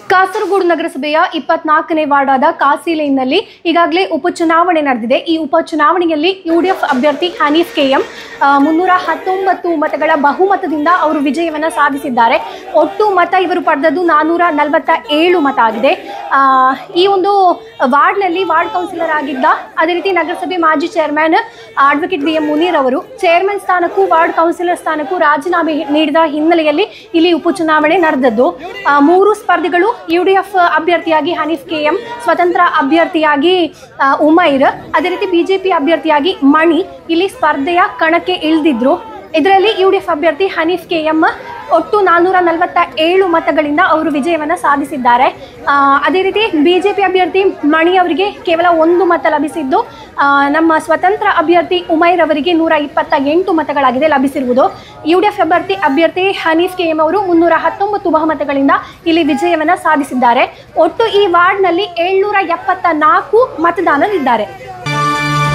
ಕಾಸರಗೋಡು ನಗರಸಭೆಯ 24ನೇ ವಾರ್ಡ್ ಆದ ಕಾಸಿಲೇನ್ನಲ್ಲಿ ಈಗಾಗಲೇ ಉಪಚುನಾವಣೆ ನಡೆದಿದೆ. ಈ ಉಪಚುನಾವಣೆಯಲ್ಲಿ ಯುಡಿಎಫ್ ಅಭ್ಯರ್ಥಿ ಹನೀಫ್ ಕೆಎಂ 319 ಮತಗಳ ಬಹುಮತದಿಂದ ಅವರು ವಿಜಯವನ್ನು ಸಾಧಿಸಿದ್ದಾರೆ. ಒಟ್ಟು ಮತ ಇವರು ಪಡೆದದ್ದು 447 ಮತ ಆಗಿದೆ. ಈ ಒಂದು ವಾರ್ಡ್ನಲ್ಲಿ ವಾರ್ಡ್ ಕೌನ್ಸಿಲರ್ ಆಗಿದ್ದ, ಅದೇ ರೀತಿ ನಗರಸಭೆ ಮಾಜಿ ಚೇರ್ಮನ್ ಅಡ್ವೊಕೇಟ್ BM ಮುನೀರ್ ಅವರು ಚೇರ್ಮನ್ ಸ್ಥಾನಕ್ಕೂ ವಾರ್ಡ್ ಕೌನ್ಸಿಲರ್ ಸ್ಥಾನಕ್ಕೂ ರಾಜೀನಾಮೆ ನೀಡಿದ ಹಿನ್ನೆಲೆಯಲ್ಲಿ ಇಲ್ಲಿ ಉಪಚುನಾವಣೆ ನಡೆದದ್ದು. 3 ಸ್ಪರ್ಧಿಗಳು ಯುಡಿಎಫ್ ಅಭ್ಯರ್ಥಿಯಾಗಿ ಹನೀಫ್ ಕೆಎಂ, ಸ್ವತಂತ್ರ ಅಭ್ಯರ್ಥಿಯಾಗಿ ಉಮೈರ್, ಅದೇ ರೀತಿ ಬಿಜೆಪಿ ಅಭ್ಯರ್ಥಿಯಾಗಿ ಮಣಿ ಇಲ್ಲಿ ಸ್ಪರ್ಧೆಯ ಕಣಕ್ಕೆ ಇಳಿದಿದ್ರು. ಇದರಲ್ಲಿ ಯುಡಿಎಫ್ ಅಭ್ಯರ್ಥಿ ಹನೀಫ್ ಕೆಎಂ ಒಟ್ಟು 447 ಮತಗಳಿಂದ ಅವರು ವಿಜಯವನ್ನು ಸಾಧಿಸಿದ್ದಾರೆ. ಅದೇ ರೀತಿ ಬಿಜೆಪಿ ಅಭ್ಯರ್ಥಿ ಮಣಿ ಅವರಿಗೆ ಕೇವಲ 1 ಮತ ಲಭಿಸಿದ್ದು, ನಮ್ಮ ಸ್ವತಂತ್ರ ಅಭ್ಯರ್ಥಿ ಉಮೈರ್ ಅವರಿಗೆ 128 ಮತಗಳಾಗಿದೆ ಲಭಿಸಿರುವುದು. ಯುಡಿಎಫ್ ಅಭ್ಯರ್ಥಿ ಹನೀಫ್ ಕೆಎಂ ಅವರು 319 ಬಹುಮತಗಳಿಂದ ಇಲ್ಲಿ ವಿಜಯವನ್ನು ಸಾಧಿಸಿದ್ದಾರೆ. ಒಟ್ಟು ಈ ವಾರ್ಡ್ನಲ್ಲಿ 774 ಮತದಾರರಿದ್ದಾರೆ.